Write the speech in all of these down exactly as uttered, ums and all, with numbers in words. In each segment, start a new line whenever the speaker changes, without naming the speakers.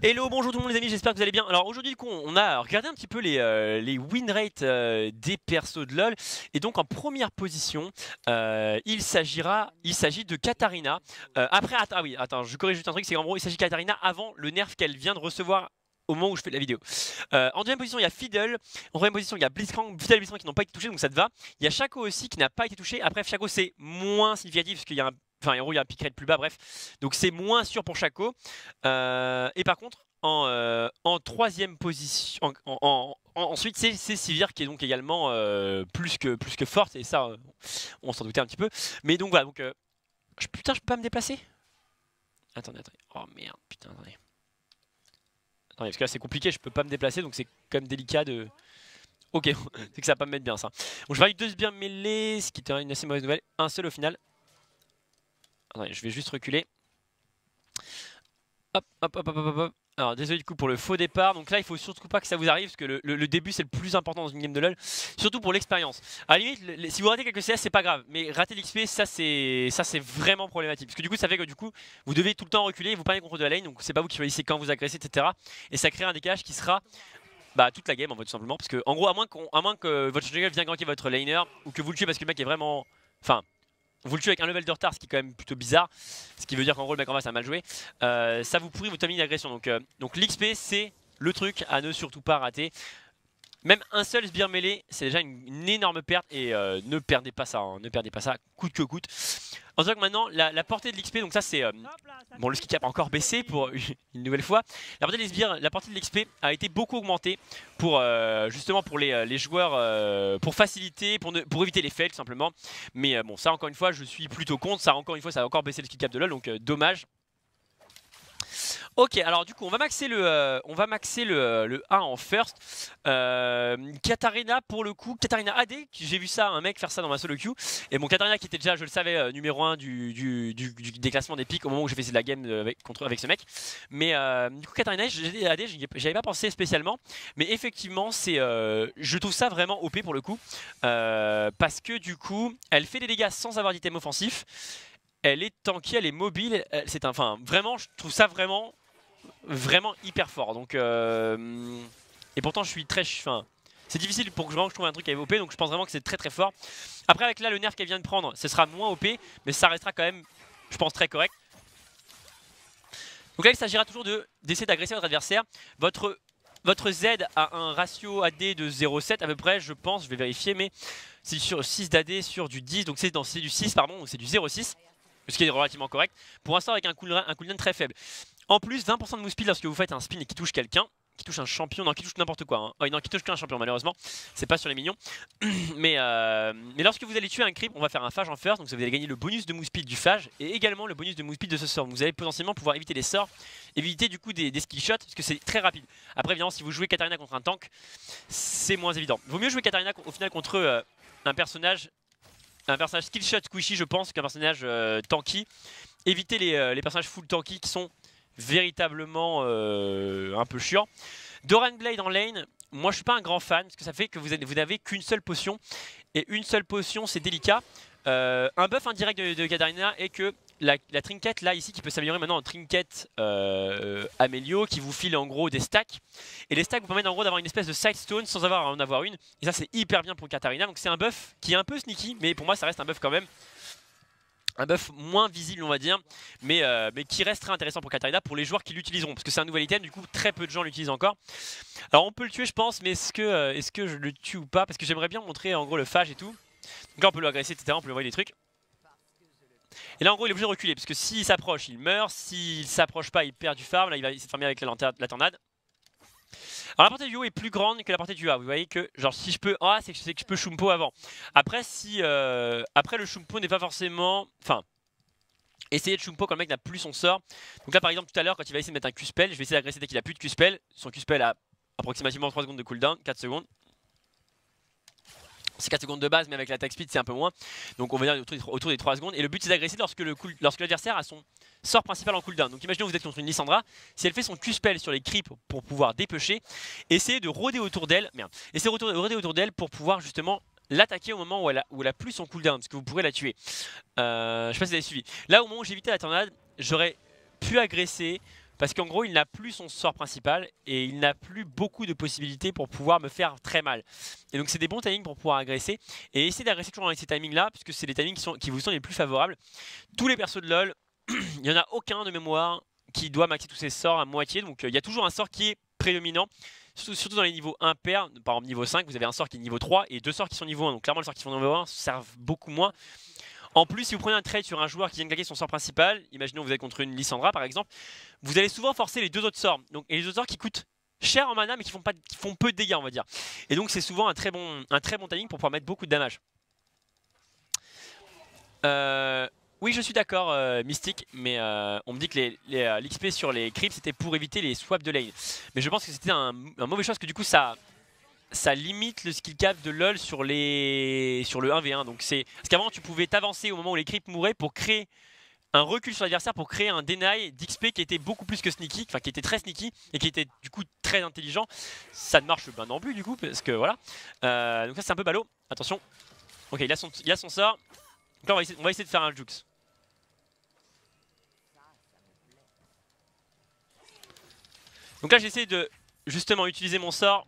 Hello, bonjour tout le monde les amis, j'espère que vous allez bien. Alors aujourd'hui du coup on a regardé un petit peu les, euh, les win rates euh, des persos de LoL. Et donc en première position, euh, il s'agira, il s'agit de Katarina. Euh, après, attends, ah oui, attends, je corrige juste un truc, c'est qu'en gros il s'agit de Katarina avant le nerf qu'elle vient de recevoir au moment où je fais la vidéo. Euh, en deuxième position il y a Fiddle, en troisième position il y a Blitzcrank, Fiddle et Blitzcrank qui n'ont pas été touchés donc ça te va. Il y a Shaco aussi qui n'a pas été touché, après Shaco c'est moins significatif parce qu'il y a un... Enfin, en gros, il y a un pick rate plus bas, bref. Donc, c'est moins sûr pour Shaco. Euh, et par contre, en, euh, en troisième position, en, en, en, ensuite, c'est Sivir qui est donc également euh, plus, que, plus que forte. Et ça, euh, on s'en doutait un petit peu. Mais donc, voilà. Donc, euh, je, putain, je peux pas me déplacer? Attendez, attendez. Oh merde, putain, attendez. Attendez, parce que là, c'est compliqué. Je peux pas me déplacer. Donc, c'est quand même délicat de. Ok, c'est que ça va pas me mettre bien ça. Donc, je valide deux sbires mêlés, ce qui était une assez mauvaise nouvelle. Un seul au final. Attendez, je vais juste reculer. Hop, hop, hop, hop, hop, hop. Alors désolé du coup pour le faux départ. Donc là il faut surtout pas que ça vous arrive parce que le, le, le début c'est le plus important dans une game de LoL. Surtout pour l'expérience. À la limite, le, si vous ratez quelques C S c'est pas grave. Mais rater l'X P ça c'est ça c'est vraiment problématique. Parce que du coup ça fait que du coup vous devez tout le temps reculer, vous prenez le contrôle de la lane. Donc c'est pas vous qui choisissez quand vous agressez, et cetera. Et ça crée un décalage qui sera bah, toute la game en fait tout simplement. Parce que en gros à moins, qu'on, à moins que votre jungle vienne ganker votre laner ou que vous le tuez parce que le mec est vraiment... Enfin... Vous le tuez avec un level de retard, ce qui est quand même plutôt bizarre. Ce qui veut dire qu'en gros le mec en face a mal joué. Euh, ça vous pourrit votre timing d'agression. Donc, euh, donc l'X P c'est le truc à ne surtout pas rater. Même un seul sbire mêlé, c'est déjà une, une énorme perte. Et euh, ne perdez pas ça, hein, ne perdez pas ça, coûte que coûte. En tout cas que maintenant, la, la portée de l'X P, donc ça c'est... Euh, bon, le skill cap a encore baissé pour une nouvelle fois. La portée de sbires, la portée de l'X P a été beaucoup augmentée pour euh, justement pour les, les joueurs, euh, pour faciliter, pour, ne, pour éviter les fails tout simplement. Mais euh, bon, ça encore une fois, je suis plutôt contre. Ça encore une fois, ça a encore baissé le skill cap de LoL, donc euh, dommage. Ok, alors du coup on va maxer le, euh, on va maxer le, le un en first. euh, Katarina pour le coup, Katarina A D, j'ai vu ça, un mec faire ça dans ma solo queue. Et bon, Katarina qui était déjà, je le savais, euh, numéro un du, du, du, du déclassement des pics au moment où j'ai fait de la game avec, contre, avec ce mec. Mais euh, du coup Katarina A D, j'avais pas pensé spécialement. Mais effectivement, c'est, euh, je trouve ça vraiment O P pour le coup. Euh, parce que du coup, elle fait des dégâts sans avoir d'item offensif. Elle est tanky, elle est mobile. C'est un, enfin, vraiment, je trouve ça vraiment... vraiment hyper fort donc euh... et pourtant je suis très fin. C'est difficile pour que je, vraiment, je trouve un truc à O P, donc je pense vraiment que c'est très très fort. Après avec là le nerf qu'elle vient de prendre ce sera moins O P, mais ça restera quand même je pense très correct. Donc là il s'agira toujours de d'essayer d'agresser votre adversaire. Votre votre Z a un ratio A D de zéro virgule sept à peu près, je pense, je vais vérifier, mais c'est sur six d'A D sur du dix, donc c'est du six pardon, donc c'est du zéro virgule six, ce qui est relativement correct pour l'instant avec un cooldown, un cooldown très faible. En plus, vingt pour cent de move speed lorsque vous faites un spin et qui touche quelqu'un, qui touche un champion, non, qui touche n'importe quoi. Hein. Oh, non, qui touche qu'un champion, malheureusement. C'est pas sur les minions. mais, euh, mais lorsque vous allez tuer un creep, on va faire un phage en first. Donc vous allez gagner le bonus de move speed du phage et également le bonus de move speed de ce sort. Donc, vous allez potentiellement pouvoir éviter les sorts, éviter du coup des, des skill shots, parce que c'est très rapide. Après, évidemment, si vous jouez Katarina contre un tank, c'est moins évident. Vaut mieux jouer Katarina au final contre euh, un personnage. Un personnage skill shot squishy, je pense, qu'un personnage euh, tanky. Évitez les, euh, les personnages full tanky qui sont véritablement euh, un peu chiant. Doran Blade en lane, moi je suis pas un grand fan parce que ça fait que vous n'avez qu'une seule potion et une seule potion c'est délicat. Euh, un buff indirect de, de Katarina est que la, la trinket là ici qui peut s'améliorer maintenant en trinket euh, Amélio qui vous file en gros des stacks et les stacks vous permettent en gros d'avoir une espèce de side stone sans avoir à en avoir une et ça c'est hyper bien pour Katarina, donc c'est un buff qui est un peu sneaky mais pour moi ça reste un buff quand même. Un buff moins visible on va dire, mais, euh, mais qui reste très intéressant pour Katarina pour les joueurs qui l'utiliseront, parce que c'est un nouvel item, du coup très peu de gens l'utilisent encore. Alors on peut le tuer je pense, mais est-ce que, euh, est-ce que je le tue ou pas? Parce que j'aimerais bien montrer en gros le phage et tout. Donc là on peut l'agresser et cetera, on peut lui envoyer des trucs. Et là en gros il est obligé de reculer, parce que s'il s'approche il meurt, s'il s'approche pas il perd du farm, là il va essayer de farmer avec la, la tornade. Alors la portée du haut est plus grande que la portée du A. Vous voyez que genre si je peux, ah c'est que, que je peux Shumpo avant. Après si, euh, après le Shumpo n'est pas forcément, enfin, essayez de Shumpo quand le mec n'a plus son sort. Donc là par exemple tout à l'heure quand il va essayer de mettre un Q-spell, je vais essayer d'agresser dès qu'il a plus de Q-spell. Son Q-spell a approximativement trois secondes de cooldown, quatre secondes. C'est quatre secondes de base, mais avec l'attaque speed c'est un peu moins. Donc on va dire autour des, autour des trois secondes. Et le but c'est d'agresser lorsque l'adversaire a son sort principal en cooldown. Donc imaginons que vous êtes contre une Lissandra. Si elle fait son Q-spell sur les creeps pour pouvoir dépêcher, essayez de rôder autour d'elle. Merde. Essayez de rôder autour d'elle pour pouvoir justement l'attaquer au moment où elle, a, où elle a plus son cooldown, parce que vous pourrez la tuer. Euh, je sais pas si vous avez suivi. Là au moment où j'ai évité la tornade, j'aurais pu agresser. parce qu'en gros il n'a plus son sort principal et il n'a plus beaucoup de possibilités pour pouvoir me faire très mal. Et donc c'est des bons timings pour pouvoir agresser, et essayez d'agresser toujours avec ces timings là, puisque c'est les timings qui, sont, qui vous sont les plus favorables. Tous les persos de LoL, il n'y en a aucun de mémoire qui doit maxer tous ses sorts à moitié, donc il euh, y a toujours un sort qui est prédominant. Surtout, surtout dans les niveaux impairs, par exemple niveau cinq, vous avez un sort qui est niveau trois et deux sorts qui sont niveau un. Donc clairement, les sorts qui sont niveau un servent beaucoup moins. En plus, si vous prenez un trade sur un joueur qui vient de claquer son sort principal, imaginons que vous êtes contre une Lissandra par exemple, vous allez souvent forcer les deux autres sorts. Donc, et les autres sorts qui coûtent cher en mana mais qui font, pas, qui font peu de dégâts, on va dire. Et donc c'est souvent un très bon, un très bon timing pour pouvoir mettre beaucoup de damage. Euh... Oui, je suis d'accord, euh, Mystique, mais euh, on me dit que l'X P sur les creeps c'était pour éviter les swaps de lane. Mais je pense que c'était un, un mauvais choix parce que du coup ça, ça limite le skill cap de LoL sur, les, sur le un v un. Donc c'est parce qu'avant tu pouvais t'avancer au moment où les creeps mouraient pour créer un recul sur l'adversaire, pour créer un deny d'X P qui était beaucoup plus que sneaky, enfin qui était très sneaky et qui était du coup très intelligent. Ça ne marche pas non plus du coup parce que voilà. Euh, donc ça c'est un peu ballot. Attention. Ok, il a son, il a son sort. Donc là on va essayer, on va essayer de faire un jukes. Donc là j'essaie de justement utiliser mon sort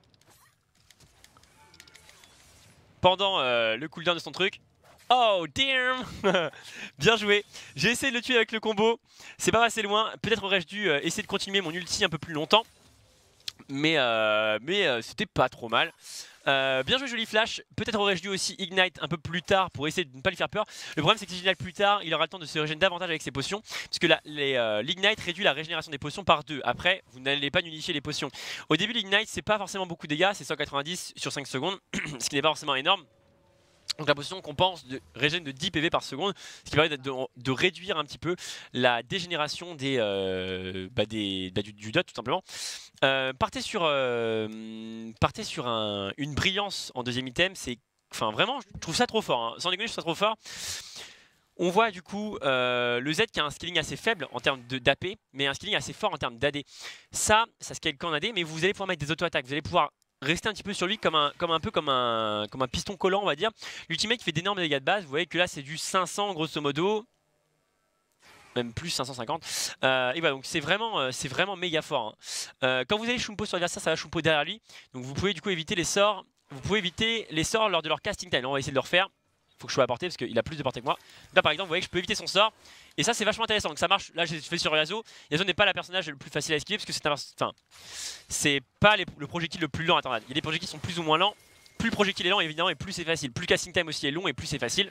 pendant euh, le cooldown de son truc. Oh damn. Bien joué. J'ai essayé de le tuer avec le combo. C'est pas passé loin. Peut-être aurais-je dû euh, essayer de continuer mon ulti un peu plus longtemps. Mais, euh, mais euh, c'était pas trop mal. Euh, bien joué, joli flash. Peut-être aurais-je dû aussi ignite un peu plus tard pour essayer de ne pas lui faire peur. Le problème c'est que si j'ignite plus tard, il aura le temps de se régénérer davantage avec ses potions, puisque euh, l'ignite réduit la régénération des potions par deux. Après, vous n'allez pas nullifier les potions. Au début, l'ignite c'est pas forcément beaucoup de dégâts, c'est cent quatre-vingt-dix sur cinq secondes, ce qui n'est pas forcément énorme. Donc la potion compense de régène de dix P V par seconde, ce qui permet de, de réduire un petit peu la dégénération des, euh, bah des, bah du, du dot tout simplement. Euh, partez sur, euh, partez sur un, une brillance en deuxième item, c'est, enfin vraiment je trouve ça trop fort, hein. Sans déconner je trouve ça trop fort. On voit du coup euh, le Z qui a un scaling assez faible en termes d'A P, mais un scaling assez fort en termes d'A D. Ça, ça scale qu'en A D, mais vous allez pouvoir mettre des auto-attaques, vous allez pouvoir rester un petit peu sur lui comme un, comme un peu comme un, comme un piston collant on va dire. L'ultimate qui fait d'énormes dégâts de base, vous voyez que là c'est du cinq cents grosso modo. Même plus cinq cent cinquante. Euh, et voilà, donc c'est vraiment, euh, c'est vraiment méga fort, hein. Euh, quand vous avez Shumpo sur l'adversaire, ça va Shumpo derrière lui. Donc vous pouvez du coup éviter les sorts. Vous pouvez éviter les sorts lors de leur casting time. Là, on va essayer de le refaire. Il faut que je sois à portée parce qu'il a plus de portée que moi. Là par exemple, vous voyez que je peux éviter son sort. Et ça c'est vachement intéressant. Donc ça marche. Là je fais sur Yasuo. Yasuo n'est pas la personnage le plus facile à esquiver parce que c'est un... Enfin, c'est pas les, le projectile le plus lent à tornade. Il y a des projectiles qui sont plus ou moins lents. Plus le projectile est lent évidemment et plus c'est facile. Plus le casting time aussi est long et plus c'est facile.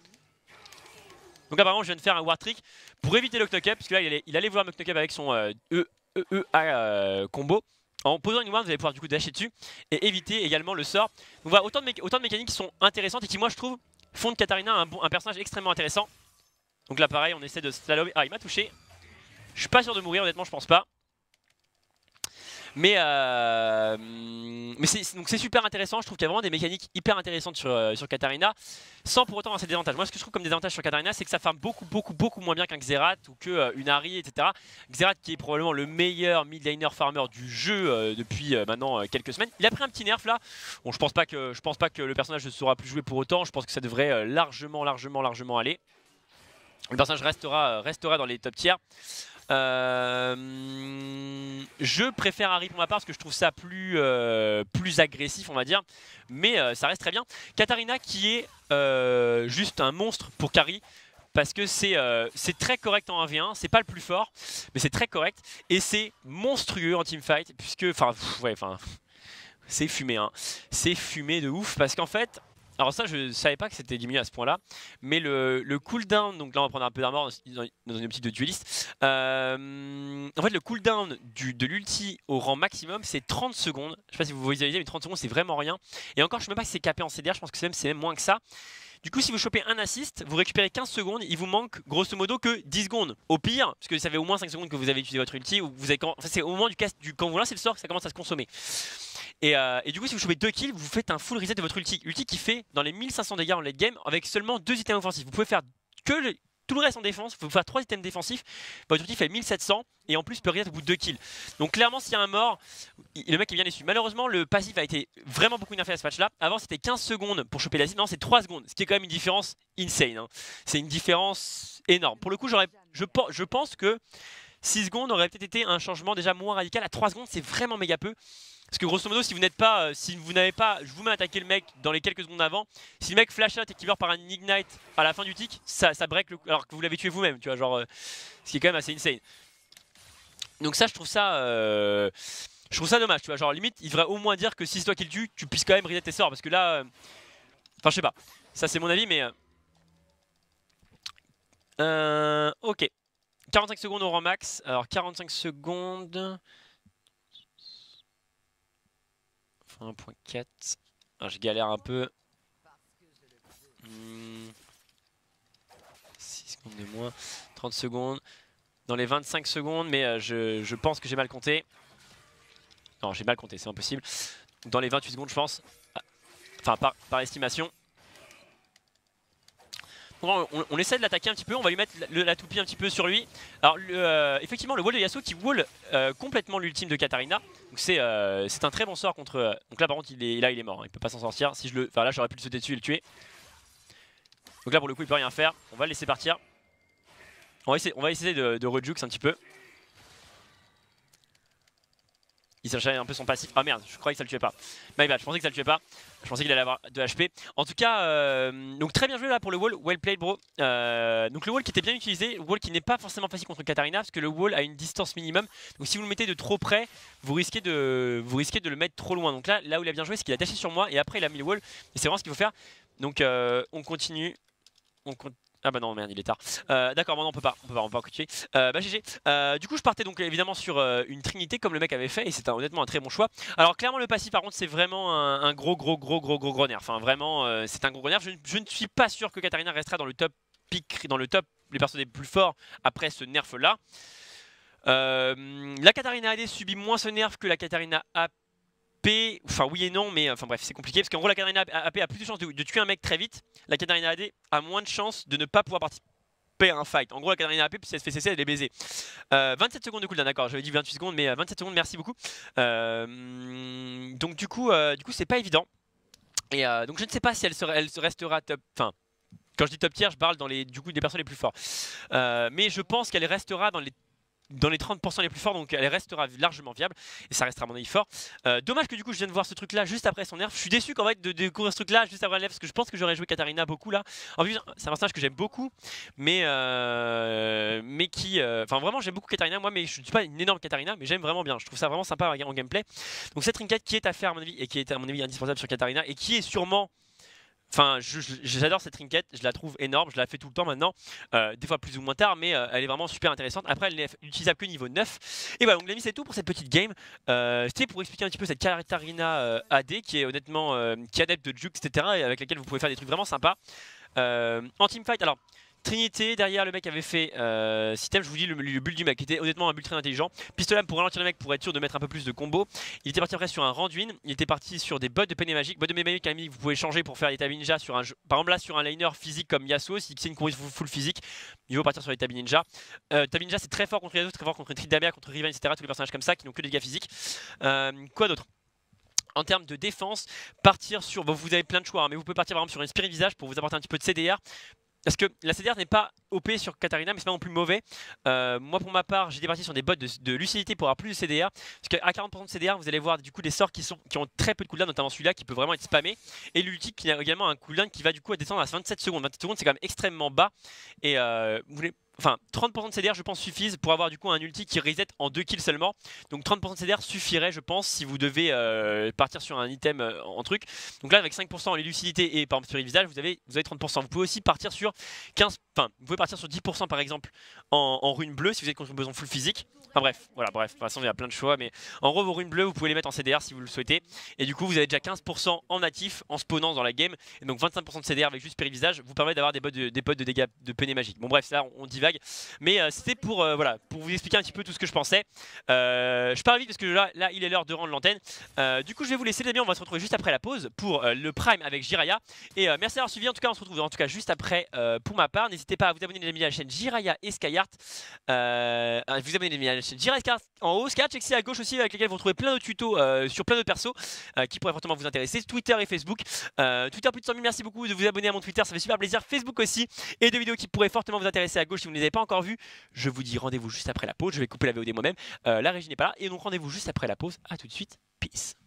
Donc apparemment je viens de faire un war trick pour éviter le knock-up, parce que là il allait, il allait vouloir me knock-up avec son euh, E E E A euh, combo. En posant une ward vous allez pouvoir du coup dasher dessus et éviter également le sort. Donc voilà, autant de, autant de mécaniques qui sont intéressantes et qui moi je trouve font de Katarina un, bon, un personnage extrêmement intéressant. Donc là pareil on essaie de slalomer. Ah il m'a touché. Je suis pas sûr de mourir honnêtement, je pense pas. Mais, euh, mais c'est super intéressant, je trouve qu'il y a vraiment des mécaniques hyper intéressantes sur, euh, sur Katarina, sans pour autant avoir ses désavantages. Moi ce que je trouve comme désavantage sur Katarina, c'est que ça farm beaucoup beaucoup beaucoup moins bien qu'un Xerath ou qu'une euh, Ahri, et cetera. Xerath qui est probablement le meilleur mid laner farmer du jeu euh, depuis euh, maintenant euh, quelques semaines. Il a pris un petit nerf là, bon je pense pas que, je pense pas que le personnage ne sera plus joué pour autant, je pense que ça devrait euh, largement largement largement aller. Le personnage restera, restera dans les top tiers. Euh, je préfère Ahri pour ma part parce que je trouve ça plus, euh, plus agressif on va dire, mais euh, ça reste très bien. Katarina qui est euh, juste un monstre pour carry parce que c'est euh, très correct en un v un, c'est pas le plus fort mais c'est très correct et c'est monstrueux en teamfight puisque enfin ouais enfin c'est fumé hein. C'est fumé de ouf parce qu'en fait, alors ça je savais pas que c'était diminué à ce point là, mais le, le cooldown, donc là on va prendre un peu d'armor dans, dans une optique de dueliste, euh, en fait le cooldown du, de l'ulti au rang maximum c'est trente secondes, je sais pas si vous visualisez mais trente secondes c'est vraiment rien, et encore je sais même pas si c'est capé en C D R, je pense que c'est même, même moins que ça. Du coup si vous chopez un assist, vous récupérez quinze secondes, il vous manque grosso modo que dix secondes. Au pire, parce que ça fait au moins cinq secondes que vous avez utilisé votre ulti, ou vous avez, enfin, c'est au moment du, cast, du quand vous lancez le sort que ça commence à se consommer. Et, euh, et du coup si vous chopez deux kills, vous faites un full reset de votre ulti. Ulti qui fait dans les mille cinq cents dégâts en late game avec seulement deux items offensifs. Vous pouvez faire que le, tout le reste en défense, vous pouvez faire trois items défensifs, votre ulti fait mille sept cents et en plus peut reset au bout de deux kills. Donc clairement s'il y a un mort, le mec est bien déçu. Malheureusement le passif a été vraiment beaucoup nerfé à ce match là. Avant c'était quinze secondes pour choper la cible, maintenant c'est trois secondes, ce qui est quand même une différence insane, hein. C'est une différence énorme. Pour le coup j'aurais, je, je pense que six secondes aurait peut-être été un changement déjà moins radical. À trois secondes, c'est vraiment méga peu. Parce que grosso modo, si vous n'êtes pas, euh, si vous n'avez pas, je vous mets à attaquer le mec dans les quelques secondes avant. Si le mec flash out et qu'il meurt par un ignite à la fin du tick, ça, ça break le, alors que vous l'avez tué vous-même, tu vois, genre, euh, ce qui est quand même assez insane. Donc ça, je trouve ça, euh, je trouve ça dommage, tu vois, genre limite, il devrait au moins dire que si c'est toi qui le tue, tu puisses quand même reset tes sorts, parce que là, euh, enfin, je sais pas, ça c'est mon avis, mais, euh, euh, ok, quarante-cinq secondes au rang max, alors quarante-cinq secondes. un point quatre. Alors, je galère un peu. Hmm. six secondes de moins. trente secondes. Dans les vingt-cinq secondes, mais euh, je, je pense que j'ai mal compté. Non, j'ai mal compté, c'est impossible. Dans les vingt-huit secondes, je pense. Enfin, par, par estimation. On, on, on essaie de l'attaquer un petit peu, on va lui mettre la, la toupie un petit peu sur lui. Alors le, euh, effectivement le wall de Yasuo qui wall euh, complètement l'ultime de Katarina. Donc c'est euh, un très bon sort contre... Euh, donc là par contre il est, là il est mort, hein, il peut pas s'en sortir. Si je le, enfin là j'aurais pu le sauter dessus et le tuer. Donc là pour le coup il peut rien faire, on va le laisser partir. On va essayer, on va essayer de, de rejux un petit peu. Il s'enchaîne un peu son passif. Ah merde, je croyais que ça le tuait pas. My bad, je pensais que ça le tuait pas. Je pensais qu'il allait avoir de H P. En tout cas, euh, donc très bien joué là pour le wall. Well played, bro. Euh, donc le wall qui était bien utilisé. Le wall qui n'est pas forcément facile contre Katarina parce que le wall a une distance minimum. Donc si vous le mettez de trop près, vous risquez de, vous risquez de le mettre trop loin. Donc là, là où il a bien joué, c'est qu'il a daché sur moi et après il a mis le wall. Et c'est vraiment ce qu'il faut faire. Donc euh, on continue. On continue. Ah bah non merde il est tard. Euh, D'accord, bon, non on peut pas, on peut pas, on peut pas tuer. Euh, bah G G. Euh, du coup je partais donc évidemment sur euh, une trinité comme le mec avait fait et c'était honnêtement un très bon choix. Alors clairement le passif par contre c'est vraiment un, un gros gros gros gros gros gros nerf. Enfin vraiment euh, c'est un gros gros nerf. Je, je ne suis pas sûr que Katarina restera dans le top pick, dans le top les persos les plus forts après ce nerf là. Euh, la Katarina A D subit moins ce nerf que la Katarina A P. Enfin oui et non mais enfin bref c'est compliqué parce qu'en gros la Katarina A P a plus de chances de, de tuer un mec très vite. La Katarina A D a moins de chances de ne pas pouvoir participer à un fight. En gros la Katarina A P si elle se fait C C elle est baisée. euh, vingt-sept secondes de cooldown, d'accord, j'avais dit vingt-huit secondes mais vingt-sept secondes, merci beaucoup. euh, Donc du coup euh, du coup c'est pas évident. Et euh, donc je ne sais pas si elle, sera, elle restera top. Enfin quand je dis top tier je parle dans les, du coup des personnes les plus forts. euh, Mais je pense qu'elle restera dans les dans les trente pour cent les plus forts, donc elle restera largement viable et ça restera à mon avis fort. Euh, dommage que du coup je vienne de voir ce truc là juste après son nerf. Je suis déçu qu'en fait de découvrir ce truc là juste après le nerf parce que je pense que j'aurais joué Katarina beaucoup là. En plus c'est un personnage que j'aime beaucoup mais euh, mais qui enfin euh, vraiment j'aime beaucoup Katarina moi, mais je ne suis pas une énorme Katarina mais j'aime vraiment bien, je trouve ça vraiment sympa en gameplay. Donc cette trinket qui est à faire à mon avis et qui est à mon avis indispensable sur Katarina et qui est sûrement... Enfin, j'adore cette trinket, je la trouve énorme, je la fais tout le temps maintenant, euh, des fois plus ou moins tard, mais euh, elle est vraiment super intéressante. Après, elle n'est utilisable que niveau neuf. Et voilà, donc les amis, c'est tout pour cette petite game. Euh, C'était pour expliquer un petit peu cette Katarina euh, A D qui est honnêtement, euh, qui est adepte de juke, et cetera. Et avec laquelle vous pouvez faire des trucs vraiment sympas. Euh, en teamfight, alors... Trinité, derrière le mec avait fait euh, système, je vous dis le, le build du mec qui était honnêtement un build très intelligent. Pistolet pour ralentir le mec pour être sûr de mettre un peu plus de combos. Il était parti après sur un Randuin, il était parti sur des bots de Penny Magique. Bots de Penny Magique, vous pouvez changer pour faire des Tabi Ninja sur un jeu. Par exemple là sur un liner physique comme Yasuo, si c'est une combo full physique, il faut partir sur les Tabi Ninja. Euh, Tabi Ninja c'est très fort contre Yasuo, très fort contre Tridamia, contre Riven, et cetera. Tous les personnages comme ça qui n'ont que des dégâts physiques. Euh, quoi d'autre? En termes de défense, partir sur... Bon, vous avez plein de choix, hein, mais vous pouvez partir par exemple sur une Spirit Visage pour vous apporter un petit peu de C D R. Parce que la C D R n'est pas O P sur Katarina, mais c'est pas non plus mauvais. Euh, moi pour ma part, j'étais parti sur des bots de, de lucidité pour avoir plus de C D R. Parce qu'à quarante pour cent de C D R, vous allez voir du coup des sorts qui, sont, qui ont très peu de cooldown, notamment celui-là qui peut vraiment être spammé. Et l'ulti qui a également un cooldown qui va du coup à descendre à vingt-sept secondes. vingt-sept secondes c'est quand même extrêmement bas. Et euh, vous voulez... Enfin, trente pour cent de C D R je pense suffisent pour avoir du coup un ulti qui reset en deux kills seulement. Donc trente pour cent de C D R suffirait je pense si vous devez euh, partir sur un item euh, en truc. Donc là avec cinq pour cent en lucidité et par exemple sur les visages vous avez, vous avez trente pour cent. Vous pouvez aussi partir sur quinze, enfin vous pouvez partir sur dix pour cent par exemple en, en rune bleue si vous êtes contre besoin full physique. Enfin bref, voilà bref, de toute façon il y a plein de choix mais en gros vos runes bleues vous pouvez les mettre en C D R si vous le souhaitez. Et du coup vous avez déjà quinze pour cent en natif en spawnant dans la game. Et donc vingt-cinq pour cent de C D R avec juste Périvisage vous permet d'avoir des potes de, des potes de dégâts de Penny Magique. Bon bref là on, on divague. Mais euh, c'était pour, euh, voilà, pour vous expliquer un petit peu tout ce que je pensais. Euh, je parle vite parce que là, là il est l'heure de rendre l'antenne. Euh, du coup je vais vous laisser les amis, on va se retrouver juste après la pause pour euh, le Prime avec Jiraya. Et euh, merci d'avoir suivi, en tout cas on se retrouve en tout cas juste après euh, pour ma part. N'hésitez pas à vous abonner les amis à la chaîne Jiraya et Skyheart. Euh, à vous abonner les amis à la chaîne Jiraya et Skyheart en haut, Skyheart ici à gauche aussi avec lesquels vous retrouvez plein de tutos euh, sur plein de persos euh, qui pourraient fortement vous intéresser. Twitter et Facebook. Euh, Twitter plus de cent mille, merci beaucoup de vous abonner à mon Twitter, ça fait super plaisir. Facebook aussi. Et deux vidéos qui pourraient fortement vous intéresser à gauche si vous ne les avez pas encore vus, je vous dis rendez-vous juste après la pause. Je vais couper la V O D moi-même. Euh, la régie n'est pas là. Et donc rendez-vous juste après la pause. A tout de suite. Peace.